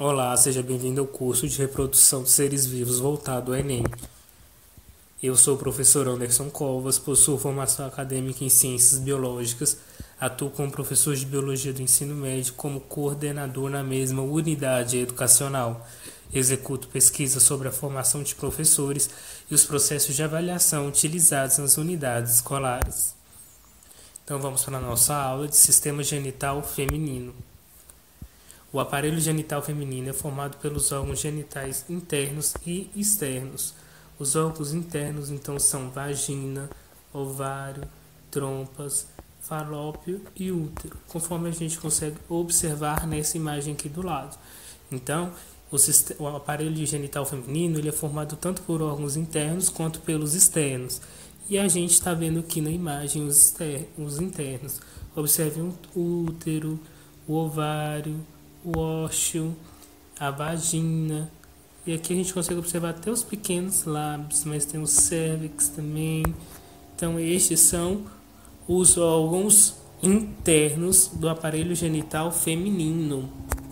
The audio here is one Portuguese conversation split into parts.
Olá, seja bem-vindo ao curso de reprodução de seres vivos voltado ao Enem. Eu sou o professor Anderson Covas, possuo formação acadêmica em ciências biológicas, atuo como professor de biologia do ensino médio como coordenador na mesma unidade educacional. Executo pesquisas sobre a formação de professores e os processos de avaliação utilizados nas unidades escolares. Então vamos para a nossa aula de sistema genital feminino. O aparelho genital feminino é formado pelos órgãos genitais internos e externos. Os órgãos internos, então, são vagina, ovário, trompas, falópio e útero, conforme a gente consegue observar nessa imagem aqui do lado. Então, o aparelho genital feminino ele é formado tanto por órgãos internos quanto pelos externos. E a gente está vendo aqui na imagem os internos. Observe o útero, o ovário, o ósseo, a vagina, e aqui a gente consegue observar até os pequenos lábios, mas tem o cérvix também. Então estes são os órgãos internos do aparelho genital feminino.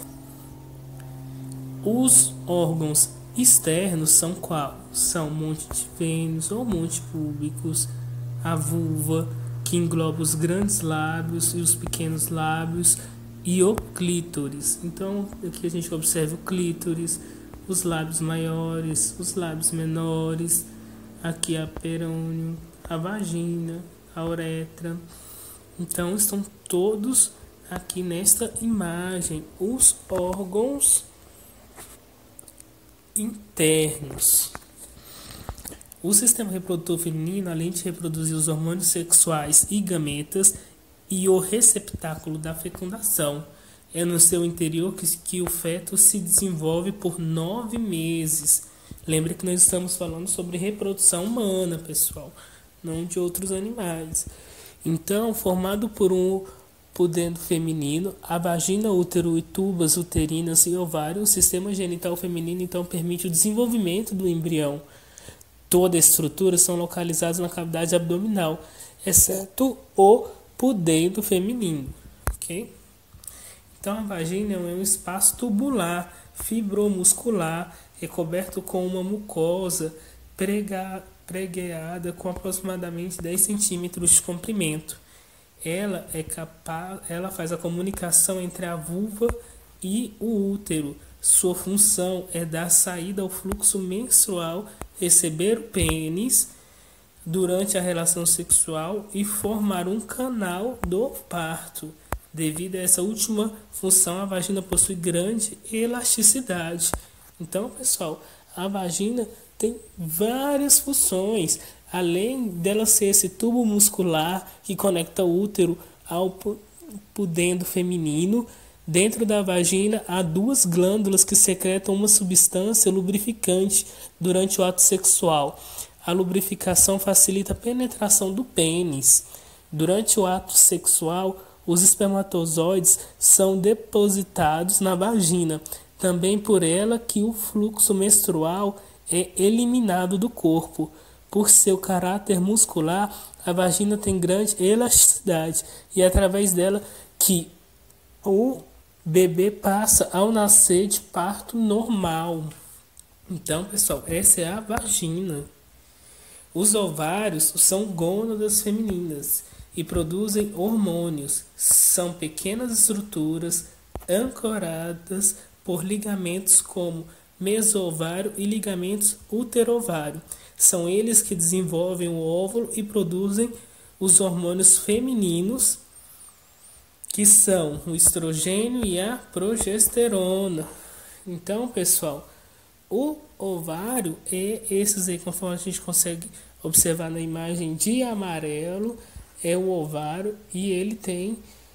Os órgãos externos são quais? São o monte de Vênus ou monte púbicos, a vulva, que engloba os grandes lábios e os pequenos lábios, e o clítoris. Então aqui a gente observa o clítoris, os lábios maiores, os lábios menores, aqui a perônio, a vagina, a uretra. Então estão todos aqui nesta imagem os órgãos internos. O sistema reprodutor feminino, além de reproduzir os hormônios sexuais e gametas e o receptáculo da fecundação, é no seu interior que o feto se desenvolve por 9 meses. Lembre que nós estamos falando sobre reprodução humana, pessoal, não de outros animais. Então, formado por um pudendo feminino, a vagina, útero e tubas uterinas e ovário, o sistema genital feminino então permite o desenvolvimento do embrião. Toda a estrutura são localizadas na cavidade abdominal, exceto o pudendo feminino, ok? Então a vagina é um espaço tubular, fibromuscular, recoberto com uma mucosa pregueada com aproximadamente 10 centímetros de comprimento. Ela faz a comunicação entre a vulva e o útero. Sua função é dar saída ao fluxo menstrual, receber o pênis durante a relação sexual e formar um canal do parto. Devido a essa última função, a vagina possui grande elasticidade. Então, pessoal, a vagina tem várias funções. Além dela ser esse tubo muscular que conecta o útero ao pudendo feminino, dentro da vagina há 2 glândulas que secretam uma substância lubrificante durante o ato sexual. A lubrificação facilita a penetração do pênis. Durante o ato sexual, os espermatozoides são depositados na vagina. Também por ela que o fluxo menstrual é eliminado do corpo. Por seu caráter muscular, a vagina tem grande elasticidade e é através dela que o bebê passa ao nascer de parto normal. Então, pessoal, essa é a vagina. Os ovários são gônadas femininas e produzem hormônios. São pequenas estruturas ancoradas por ligamentos como mesovário e ligamentos uterovário. São eles que desenvolvem o óvulo e produzem os hormônios femininos, que são o estrogênio e a progesterona. Então, pessoal, o ovário é esses aí, conforme a gente consegue observar na imagem de amarelo, é o ovário e ele tem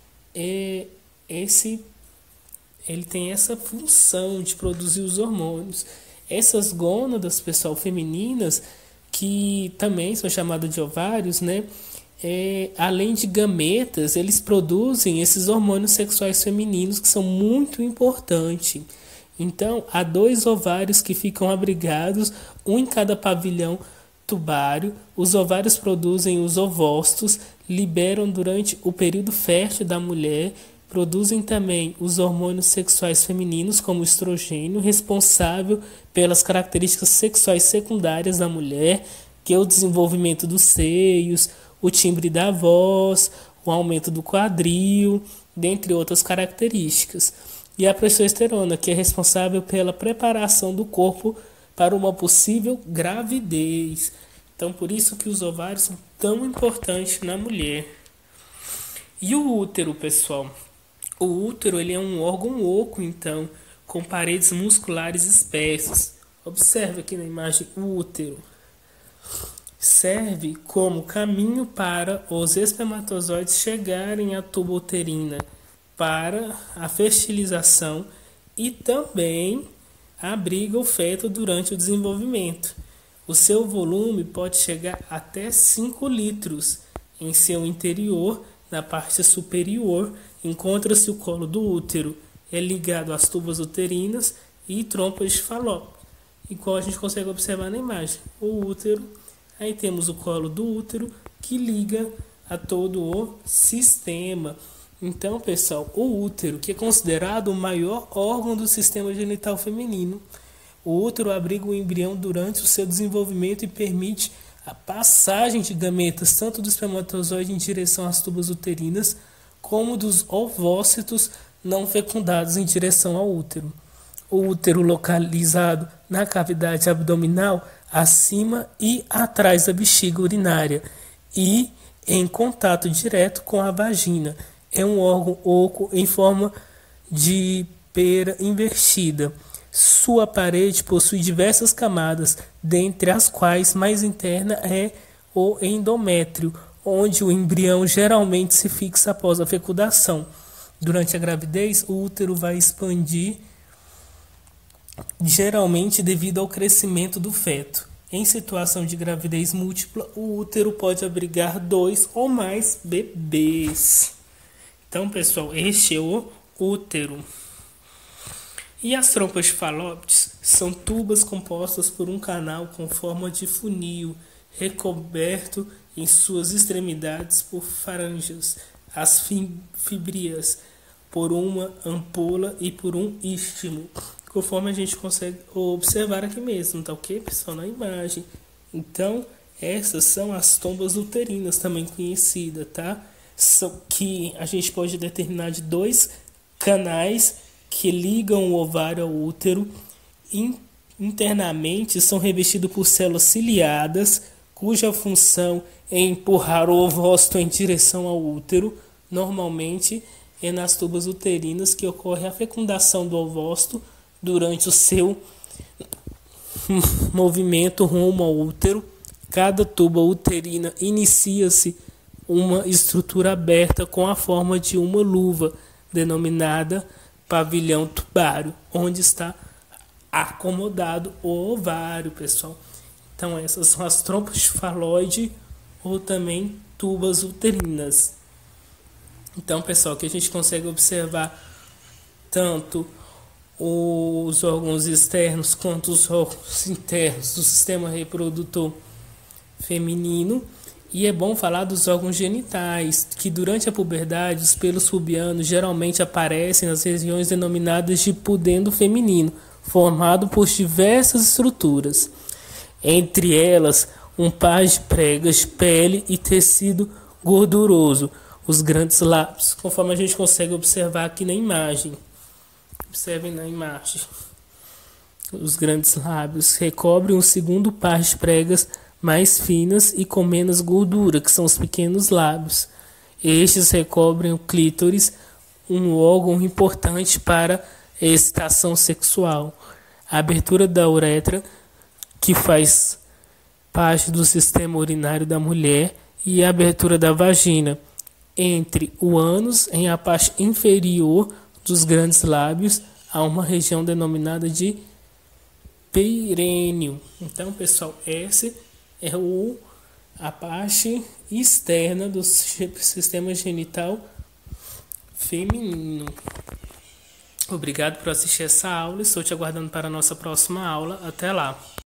essa função de produzir os hormônios. Essas gônadas, pessoal, femininas, que também são chamadas de ovários, né? Além de gametas, eles produzem esses hormônios sexuais femininos que são muito importantes. Então, há 2 ovários que ficam abrigados, um em cada pavilhão tubário. Os ovários produzem os ovócitos, liberam durante o período fértil da mulher Produzem também os hormônios sexuais femininos, como o estrogênio, responsável pelas características sexuais secundárias da mulher, que é o desenvolvimento dos seios, o timbre da voz, o aumento do quadril, dentre outras características. E a progesterona, que é responsável pela preparação do corpo para uma possível gravidez. Então, por isso que os ovários são tão importantes na mulher. E o útero, pessoal? O útero ele é um órgão oco, então, com paredes musculares espessas. Observe aqui na imagem o útero. Serve como caminho para os espermatozoides chegarem à tuba uterina para a fertilização e também abriga o feto durante o desenvolvimento. O seu volume pode chegar até 5 litros. Em seu interior, na parte superior, encontra-se o colo do útero. É ligado às tubas uterinas e trompas de Falópio, igual a gente consegue observar na imagem. O útero, aí temos o colo do útero que liga a todo o sistema. Então, pessoal, o útero, que é considerado o maior órgão do sistema genital feminino, o útero abriga o embrião durante o seu desenvolvimento e permite a passagem de gametas tanto do espermatozoide em direção às tubas uterinas, como dos ovócitos não fecundados em direção ao útero. O útero localizado na cavidade abdominal, acima e atrás da bexiga urinária e em contato direto com a vagina. É um órgão oco em forma de pera invertida. Sua parede possui diversas camadas, dentre as quais mais interna é o endométrio, onde o embrião geralmente se fixa após a fecundação. Durante a gravidez, o útero vai expandir, geralmente devido ao crescimento do feto. Em situação de gravidez múltipla, o útero pode abrigar 2 ou mais bebês. Então, pessoal, este é o útero. E as trompas de Falópio são tubas compostas por um canal com forma de funil, recoberto em suas extremidades por faranges, as fímbrias por uma ampola e por um istmo, conforme a gente consegue observar aqui mesmo, tá ok, pessoal, na imagem. Então, essas são as trombas uterinas, também conhecidas, tá? São que a gente pode determinar de 2 canais que ligam o ovário ao útero. Internamente são revestidos por células ciliadas, cuja função é empurrar o ovócito em direção ao útero. Normalmente é nas tubas uterinas que ocorre a fecundação do ovócito durante o seu movimento rumo ao útero. Cada tuba uterina inicia-se uma estrutura aberta com a forma de uma luva, denominada pavilhão tubário, onde está acomodado o ovário, pessoal. Então essas são as trompas de faloide ou também tubas uterinas. Então, pessoal, que a gente consegue observar tanto os órgãos externos quanto os órgãos internos do sistema reprodutor feminino. E é bom falar dos órgãos genitais, que durante a puberdade os pelos pubianos geralmente aparecem nas regiões denominadas de pudendo feminino, formado por diversas estruturas. Entre elas, um par de pregas, pele e tecido gorduroso, os grandes lábios, conforme a gente consegue observar aqui na imagem. Observem na imagem. Os grandes lábios recobrem um segundo par de pregas mais finas e com menos gordura, que são os pequenos lábios. Estes recobrem o clítoris, um órgão importante para a excitação sexual. A abertura da uretra, que faz parte do sistema urinário da mulher, e a abertura da vagina. Entre o ânus, em a parte inferior dos grandes lábios, há uma região denominada de períneo. Então, pessoal, essa é a parte externa do sistema genital feminino. Obrigado por assistir essa aula. Estou te aguardando para a nossa próxima aula. Até lá!